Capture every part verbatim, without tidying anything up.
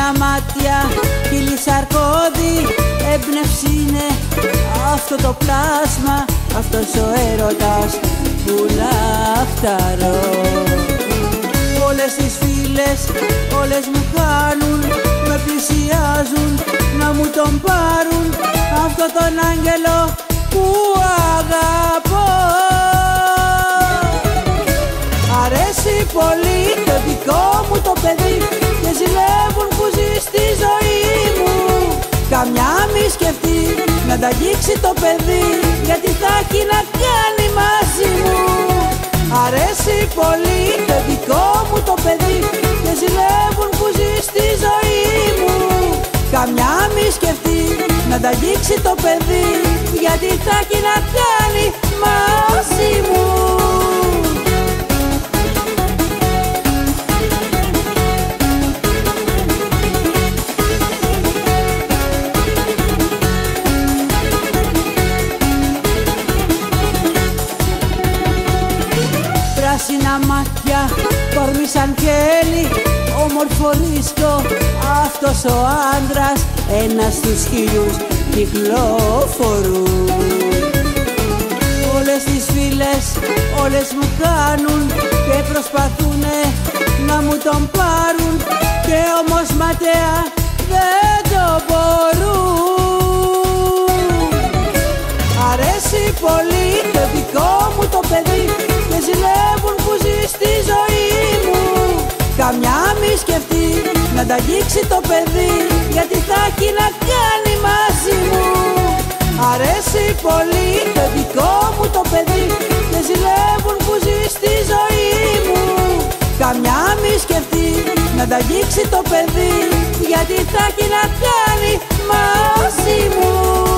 πράσινα μάτια, χείλη σαρκώδη, έμπνευση είναι αυτό το πλάσμα, αυτός ο έρωτας που λαχταρώ. Όλες τις φίλες, όλες μου κάνουν, με πλησιάζουν να μου τον πάρουν, αυτό τον άγγελο που αγαπώ. Αρέσει πολύ το δικό μου το παιδί και ζηλεύουν που ζει στη ζωή μου. Καμιά μη σκεφτεί να τα αγγίξει το παιδί, γιατί θα έχει να κάνει μαζί μου. Αρέσει πολύ το δικό μου το παιδί και ζηλεύουν που ζει στη ζωή μου. Καμιά μη σκεφτεί να τα αγγίξει το παιδί, γιατί θα έχει να κάνει μαζί μου. Πράσινα μάτια, κορμί σαν χέλη, όμορφο ρίσκο, αυτός ο άντρας, ένας στους χίλιους κυκλοφορούν. Όλες τις φίλες, όλες μου κάνουν και προσπαθούνε να μου τον πάρουν, και όμως ματέα δεν το μπορούν. Αρέσει πολύ το δικό μου το παιδί και ζηλεύουν που ζει στη ζωή μου. Καμιά μη σκεφτεί να τα αγγίξει το παιδί, γιατί θα έχει να κάνει μαζί μου. Αρέσει πολύ το δικό μου το παιδί και ζηλεύουν που ζει στη ζωή μου. Καμιά μη σκεφτεί να τα αγγίξει το παιδί, γιατί θα έχει να κάνει μαζί μου.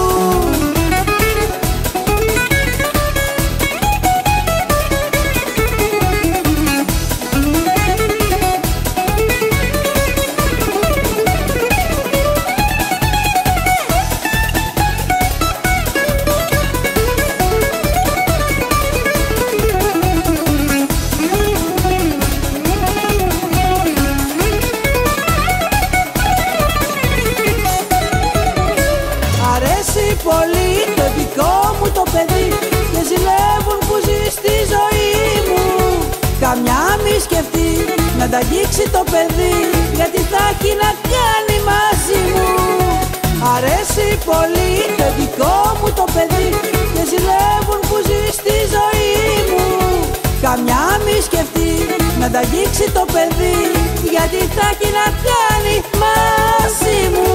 Πολύ το δικό μου το παιδί και ζηλεύουν που ζει στη ζωή μου. Καμιά μη σκεφτεί να τα αγγίξει το παιδί, γιατί θα έχει να κάνει μαζί μου. Αρέσει πολύ το δικό μου το παιδί και ζηλεύουν που ζει στη ζωή μου. Καμιά μη σκεφτεί να τα αγγίξει το παιδί, γιατί θα έχει να κάνει μαζί μου.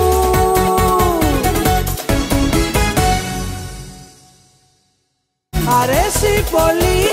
Αρέσει πολύ